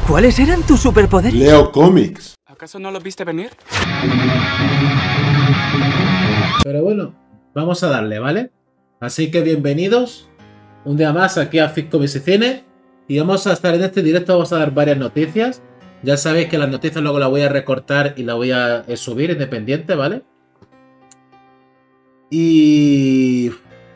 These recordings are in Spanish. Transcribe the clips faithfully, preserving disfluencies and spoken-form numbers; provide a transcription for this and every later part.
¿Cuáles eran tus superpoderes? Leo cómics. ¿Acaso no lo viste venir? Pero bueno, vamos a darle, ¿vale? Así que bienvenidos un día más aquí a Ficcomics y Cine. Y vamos a estar en este directo, vamos a dar varias noticias. Ya sabéis que las noticias luego las voy a recortar y las voy a subir independiente, ¿vale? Y...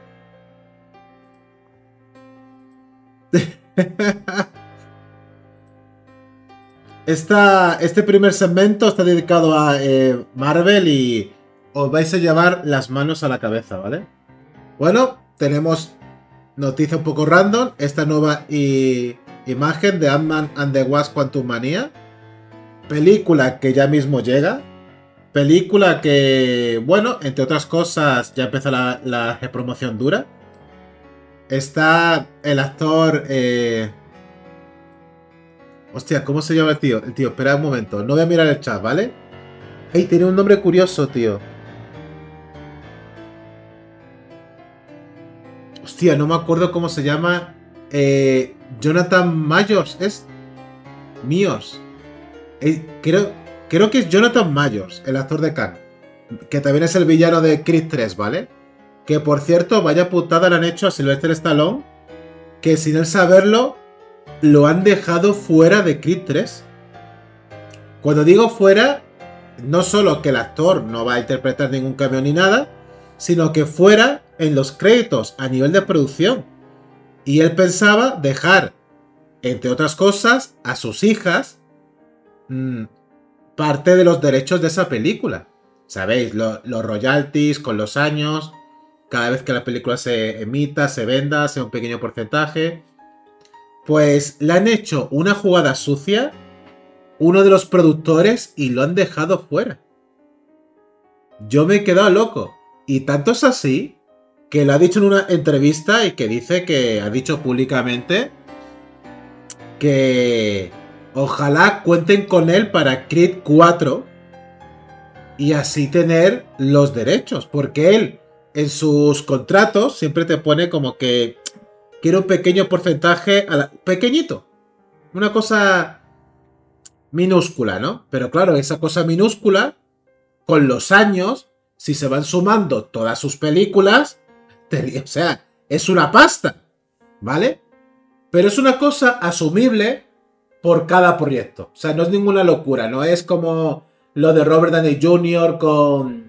Esta, este primer segmento está dedicado a eh, Marvel y os vais a llevar las manos a la cabeza, ¿vale? Bueno, tenemos noticia un poco random. Esta nueva i- imagen de Ant-Man and the Wasp Quantumania. Película que ya mismo llega. Película que, bueno, entre otras cosas, ya empieza la, la promoción dura. Está el actor... Eh... Hostia, ¿cómo se llama el tío? El tío, espera un momento. No voy a mirar el chat, ¿vale? ¡Ey, tiene un nombre curioso, tío! Hostia, no me acuerdo cómo se llama. Eh, Jonathan Mayors, ¿es? Míos. Eh, creo, creo que es Jonathan Mayors, el actor de Khan. Que también es el villano de Creed tres, ¿vale? Que por cierto, vaya putada le han hecho a Sylvester Stallone. Que sin él saberlo, lo han dejado fuera de Creed tres. Cuando digo fuera, no solo que el actor no va a interpretar ningún cambio ni nada, sino que fuera en los créditos a nivel de producción. Y él pensaba dejar, entre otras cosas, a sus hijas mmm, parte de los derechos de esa película. ¿Sabéis? Lo, los royalties con los años, cada vez que la película se emita, se venda, sea un pequeño porcentaje. Pues le han hecho una jugada sucia uno de los productores y lo han dejado fuera. Yo me he quedado loco. Y tanto es así que lo ha dicho en una entrevista y que dice que ha dicho públicamente que ojalá cuenten con él para Creed cuatro y así tener los derechos. Porque él en sus contratos siempre te pone como que quiere un pequeño porcentaje, a la... pequeñito. Una cosa minúscula, ¿no? Pero claro, esa cosa minúscula, con los años, si se van sumando todas sus películas, te... o sea, es una pasta, ¿vale? Pero es una cosa asumible por cada proyecto. O sea, no es ninguna locura, no es como lo de Robert Downey junior con,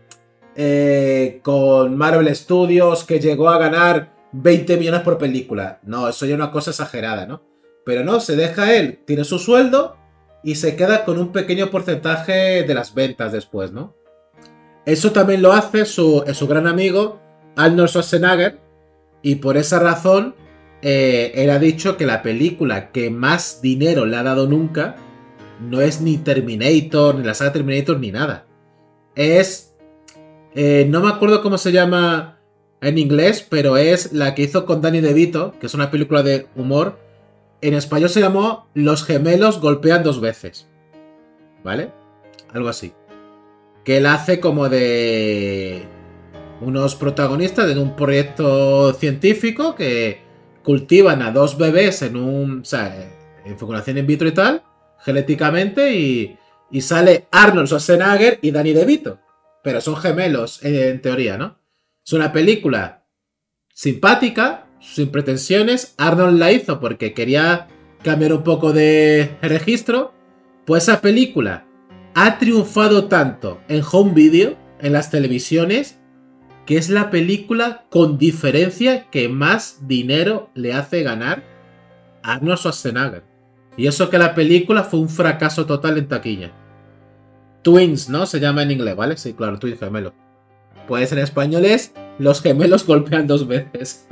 eh, con Marvel Studios, que llegó a ganar veinte millones por película. No, eso ya es una cosa exagerada, ¿no? Pero no, se deja él, tiene su sueldo y se queda con un pequeño porcentaje de las ventas después, ¿no? Eso también lo hace su, su gran amigo Arnold Schwarzenegger y por esa razón eh, él ha dicho que la película que más dinero le ha dado nunca no es ni Terminator, ni la saga Terminator, ni nada. Es... Eh, no me acuerdo cómo se llama en inglés, pero es la que hizo con Danny DeVito, que es una película de humor. En español se llamó Los gemelos golpean dos veces, ¿vale? Algo así. Que él hace como de unos protagonistas de un proyecto científico que cultivan a dos bebés en un... O sea, en fecundación in vitro y tal, genéticamente, y, y sale Arnold Schwarzenegger y Danny DeVito. Pero son gemelos, en teoría, ¿no? Es una película simpática, sin pretensiones. Arnold la hizo porque quería cambiar un poco de registro. Pues esa película ha triunfado tanto en home video, en las televisiones, que es la película con diferencia que más dinero le hace ganar a Arnold Schwarzenegger. Y eso que la película fue un fracaso total en taquilla. Twins, ¿no? Se llama en inglés, ¿vale? Sí, claro, Twins gemelo. Pues en español es Los gemelos golpean dos veces.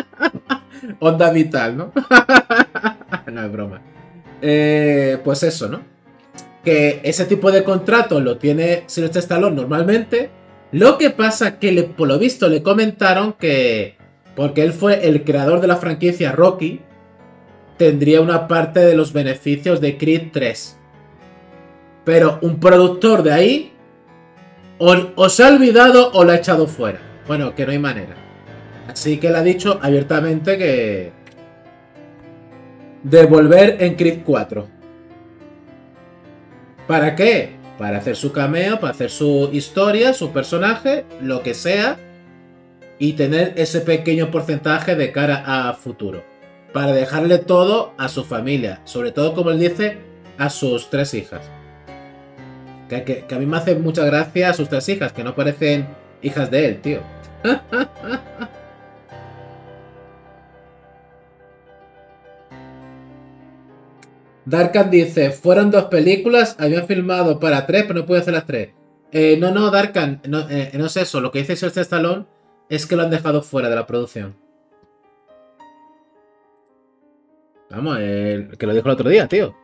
Onda vital, ¿no? No es broma. Eh, pues eso, ¿no? Que ese tipo de contrato lo tiene Sylvester Stallone normalmente. Lo que pasa que le, por lo visto le comentaron que, porque él fue el creador de la franquicia Rocky, tendría una parte de los beneficios de Creed tres. Pero un productor de ahí o, o se ha olvidado o lo ha echado fuera. Bueno, que no hay manera. Así que él ha dicho abiertamente que de volver en Creed cuatro. ¿Para qué? Para hacer su cameo, para hacer su historia, su personaje, lo que sea, y tener ese pequeño porcentaje de cara a futuro. Para dejarle todo a su familia, sobre todo, como él dice, a sus tres hijas. Que, que, que a mí me hace mucha gracia sus tres hijas, que no parecen hijas de él, tío. Darkan dice, fueron dos películas, habían filmado para tres, pero no pude hacer las tres. Eh, no, no, Darkan, no, eh, no es eso. Lo que dice Sylvester Stallone es que lo han dejado fuera de la producción. Vamos, eh, que lo dijo el otro día, tío.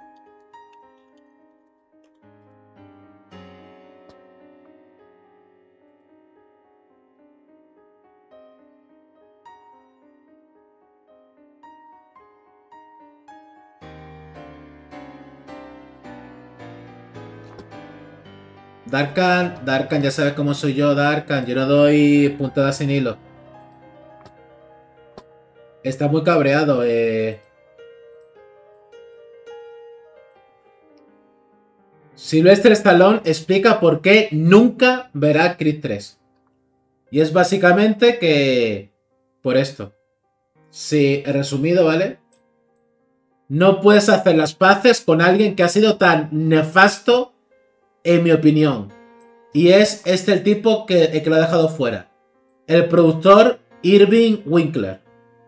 Darkan, Darkan, ya sabes cómo soy yo, Darkan. Yo no doy puntadas sin hilo. Está muy cabreado, eh. Sylvester Stallone explica por qué nunca verá Creed tres. Y es básicamente que... por esto. Sí, resumido, ¿vale? No puedes hacer las paces con alguien que ha sido tan nefasto, en mi opinión. Y es este el tipo que, el que lo ha dejado fuera. El productor Irving Winkler.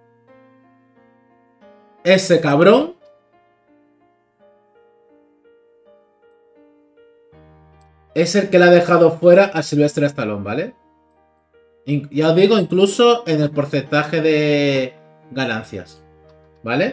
Ese cabrón es el que le ha dejado fuera a Sylvester Stallone, ¿vale? In- ya os digo, incluso en el porcentaje de ganancias, ¿vale?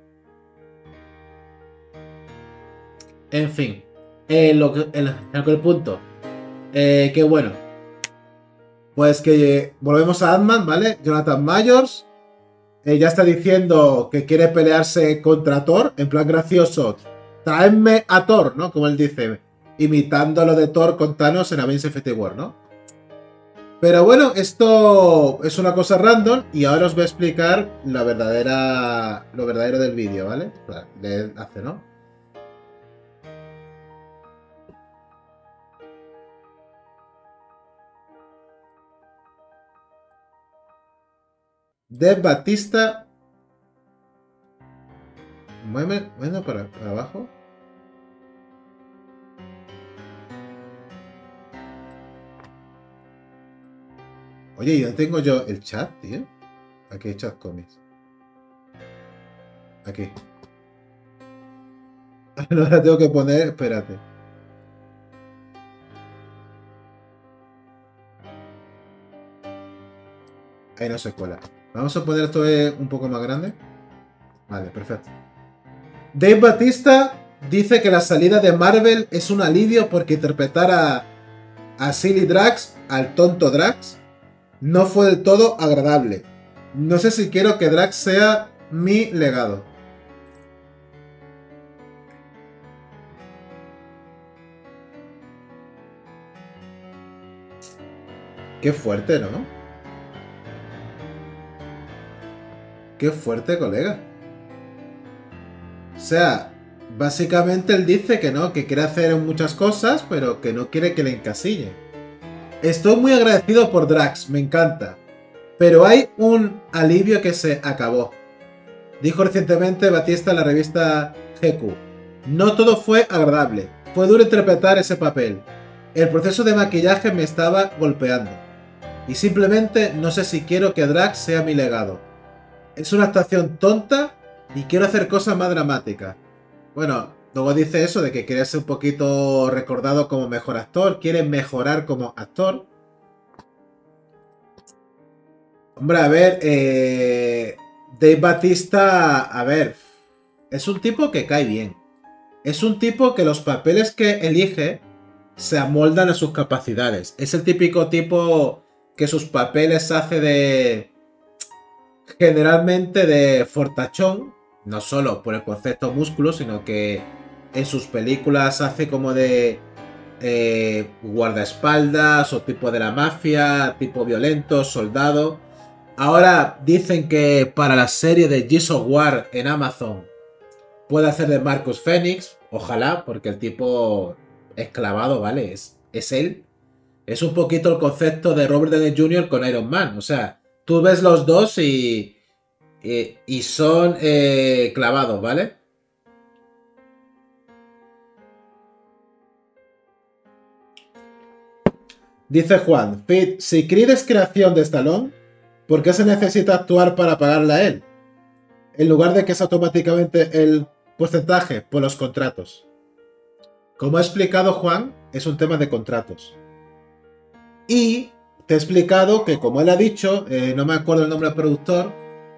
En fin, eh, lo que, el, el, el punto, eh, que bueno, pues que volvemos a Ant-Man, ¿vale? Jonathan Majors eh, ya está diciendo que quiere pelearse contra Thor, en plan gracioso. Traedme a Thor, ¿no? Como él dice, imitando lo de Thor con Thanos en Avengers Infinity War, ¿no? Pero bueno, esto es una cosa random y ahora os voy a explicar la verdadera, lo verdadero del vídeo, ¿vale? De hace, ¿no? Dave Batista. Mueve, bueno, para, para abajo. Oye, ¿y dónde tengo yo el chat, tío? Aquí hay chat comics. Aquí. Ahora tengo que poner... Espérate. Ahí no se cuela. Vamos a poner esto un poco más grande. Vale, perfecto. Dave Batista dice que la salida de Marvel es un alivio porque interpretar a, a Silly Drax, al tonto Drax, no fue del todo agradable. No sé si quiero que Drax sea mi legado. Qué fuerte, ¿no? Qué fuerte, colega. O sea, básicamente él dice que no, que quiere hacer muchas cosas, pero que no quiere que le encasillen. Estoy muy agradecido por Drax, me encanta. Pero hay un alivio que se acabó. Dijo recientemente Batista en la revista G Q. No todo fue agradable. Fue duro interpretar ese papel. El proceso de maquillaje me estaba golpeando. Y simplemente no sé si quiero que Drax sea mi legado. Es una actuación tonta y quiero hacer cosas más dramáticas. Bueno, luego dice eso de que quiere ser un poquito recordado como mejor actor. Quiere mejorar como actor. Hombre, a ver, eh, Dave Batista, a ver, es un tipo que cae bien. Es un tipo que los papeles que elige se amoldan a sus capacidades. Es el típico tipo que sus papeles hace de... generalmente de fortachón, no solo por el concepto músculo, sino que en sus películas hace como de eh, guardaespaldas o tipo de la mafia, tipo violento, soldado. Ahora dicen que para la serie de Gears of War en Amazon puede hacer de Marcus Phoenix Ojalá, porque el tipo es clavado, ¿vale? Es, es él. Es un poquito el concepto de Robert Downey junior con Iron Man. O sea, tú ves los dos y, y, y son eh, clavados, ¿vale? Dice Juan, Fit, si Creed es creación de Stallone, ¿por qué se necesita actuar para pagarle a él? En lugar de que es automáticamente el porcentaje por los contratos. Como ha explicado Juan, es un tema de contratos. Y te he explicado que, como él ha dicho, eh, no me acuerdo el nombre del productor,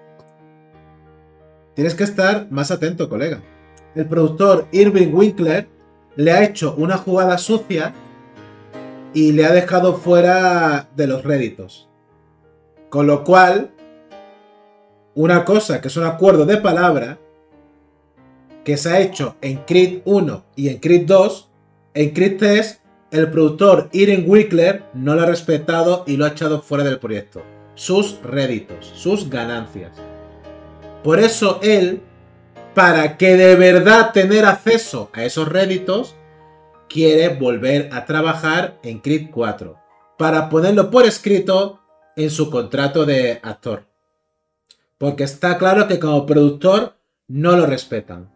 tienes que estar más atento, colega. El productor Irving Winkler le ha hecho una jugada sucia y le ha dejado fuera de los réditos. Con lo cual, una cosa que es un acuerdo de palabra que se ha hecho en Creed uno y en Creed dos, en Creed tres, el productor Irving Winkler no lo ha respetado y lo ha echado fuera del proyecto. Sus réditos, sus ganancias. Por eso él, para que de verdad tener acceso a esos réditos, quiere volver a trabajar en Creed cuatro. Para ponerlo por escrito en su contrato de actor. Porque está claro que como productor no lo respetan.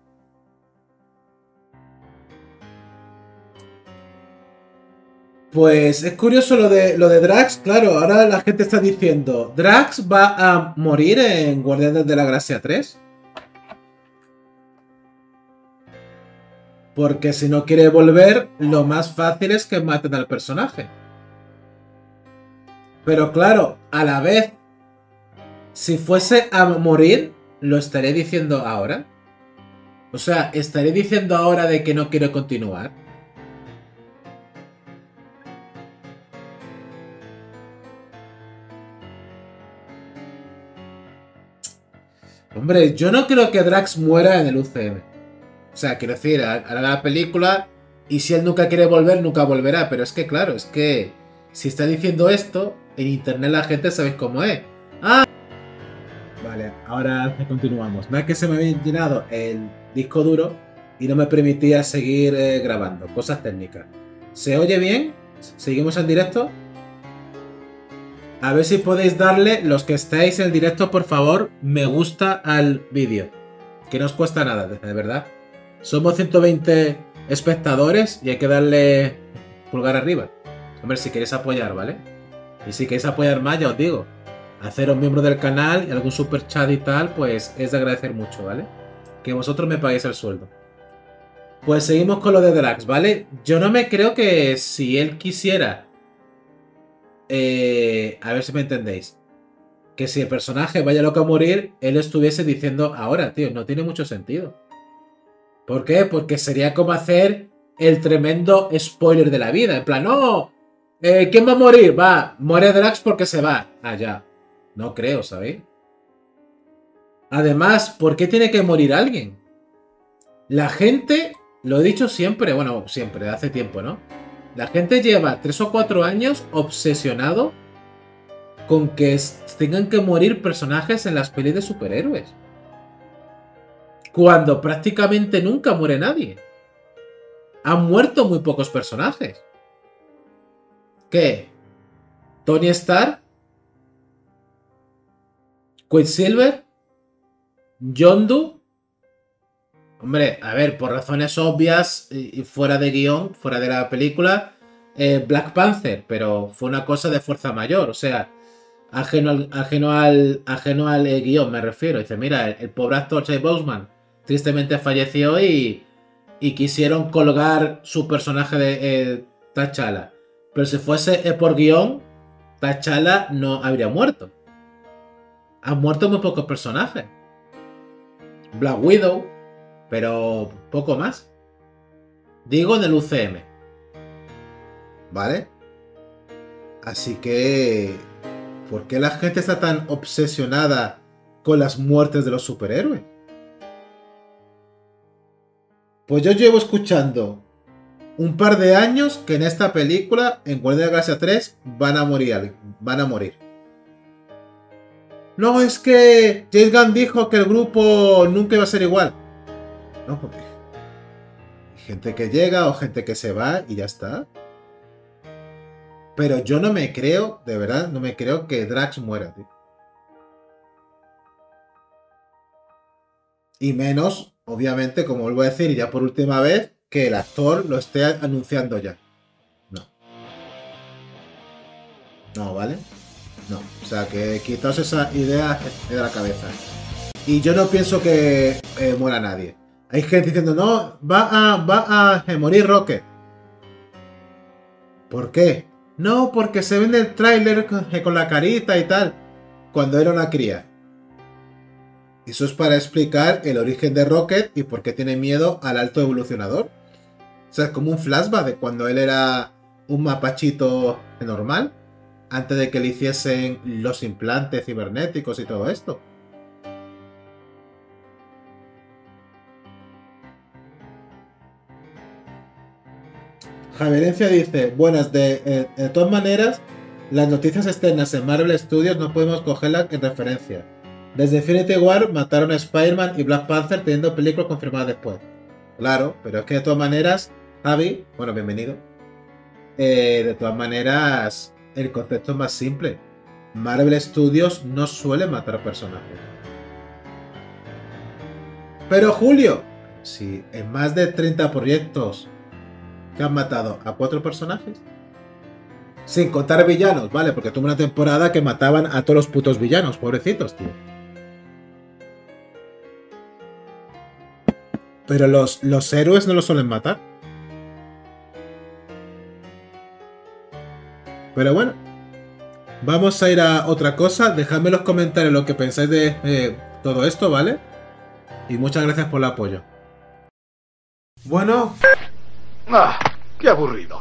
Pues es curioso lo de, lo de Drax, claro, ahora la gente está diciendo, ¿Drax va a morir en Guardianes de la Galaxia tres? Porque si no quiere volver, lo más fácil es que maten al personaje. Pero claro, a la vez, si fuese a morir, ¿lo estaré diciendo ahora? O sea, ¿estaré diciendo ahora de que no quiero continuar? Hombre, yo no creo que Drax muera en el U C M. O sea, quiero decir, hará la película y si él nunca quiere volver, nunca volverá. Pero es que, claro, es que si está diciendo esto, en internet la gente sabe cómo es. ¡Ah! Vale, ahora continuamos. No es que se me había llenado el disco duro y no me permitía seguir eh, grabando. Cosas técnicas. ¿Se oye bien? ¿Seguimos en directo? A ver si podéis darle, los que estáis en el directo, por favor, me gusta al vídeo. Que no os cuesta nada, de verdad. Somos ciento veinte espectadores y hay que darle pulgar arriba. Hombre, si queréis apoyar, ¿vale? Y si queréis apoyar más, ya os digo. Haceros miembro del canal y algún super chat y tal, pues es de agradecer mucho, ¿vale? Que vosotros me paguéis el sueldo. Pues seguimos con lo de Drax, ¿vale? Yo no me creo que si él quisiera... Eh, a ver si me entendéis. Que si el personaje vaya loco a morir, él estuviese diciendo ahora, tío, no tiene mucho sentido. ¿Por qué? Porque sería como hacer el tremendo spoiler de la vida. En plan, no, eh, ¿quién va a morir? Va, muere Drax porque se va. Ah, ya. No creo, ¿sabéis? Además, ¿por qué tiene que morir alguien? La gente, lo he dicho siempre, bueno, siempre, hace tiempo, ¿no? La gente lleva tres o cuatro años obsesionado con que tengan que morir personajes en las pelis de superhéroes. Cuando prácticamente nunca muere nadie. Han muerto muy pocos personajes. ¿Qué? ¿Tony Stark? ¿Quicksilver? ¿Yondu? Hombre, a ver, por razones obvias y fuera de guión, fuera de la película, eh, Black Panther, pero fue una cosa de fuerza mayor, o sea, ajeno al, ajeno al, ajeno al eh, guión me refiero. Dice, mira, el, el pobre actor Chadwick Boseman tristemente falleció y, y quisieron colgar su personaje de eh, T'Challa. Pero si fuese eh, por guión, T'Challa no habría muerto. Han muerto muy pocos personajes. Black Widow, pero poco más. Digo en el U C M. ¿Vale? Así que... ¿por qué la gente está tan obsesionada con las muertes de los superhéroes? Pues yo llevo escuchando un par de años que en esta película, en Guardianes de la Galaxia tres, van a morir. Van a morir. No, es que James Gunn dijo que el grupo nunca iba a ser igual. No, porque... gente que llega o gente que se va y ya está. Pero yo no me creo, de verdad, no me creo que Drax muera, tío. Y menos, obviamente, como vuelvo a decir, y ya por última vez, que el actor lo esté anunciando ya. No. No, ¿vale? No. O sea, que quitaos esa idea de la cabeza. Y yo no pienso que eh, muera nadie. Hay gente diciendo, no, va a, va a eh, morir Rocket. ¿Por qué? No, porque se ve en el tráiler con, eh, con la carita y tal. Cuando era una cría. Eso es para explicar el origen de Rocket y por qué tiene miedo al alto evolucionador. O sea, es como un flashback de cuando él era un mapachito normal. Antes de que le hiciesen los implantes cibernéticos y todo esto. Javerencia dice, buenas, de, eh, de todas maneras, las noticias externas en Marvel Studios no podemos cogerlas en referencia. Desde Infinity War mataron a Spider-Man y Black Panther teniendo películas confirmadas después. Claro, pero es que de todas maneras, Javi, bueno, bienvenido. Eh, de todas maneras, el concepto es más simple. Marvel Studios no suele matar personajes. Pero Julio, si en más de treinta proyectos que han matado a cuatro personajes, sin contar villanos, ¿vale? Porque tuve una temporada que mataban a todos los putos villanos, pobrecitos, tío. Pero los, los héroes no los suelen matar. Pero bueno, vamos a ir a otra cosa. Dejadme en los comentarios lo que pensáis de eh, todo esto, ¿vale? Y muchas gracias por el apoyo. Bueno. ¡Ah! ¡Qué aburrido!